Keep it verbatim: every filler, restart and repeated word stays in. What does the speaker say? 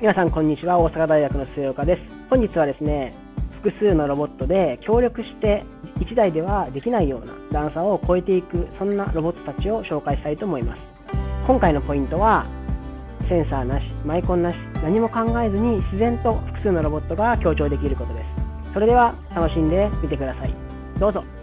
皆さんこんにちは。大阪大学の末岡です。本日はですね、複数のロボットで協力していちだいではできないような段差を超えていく、そんなロボットたちを紹介したいと思います。今回のポイントは、センサーなし、マイコンなし、何も考えずに自然と複数のロボットが協調できることです。それでは楽しんでみてください。どうぞ。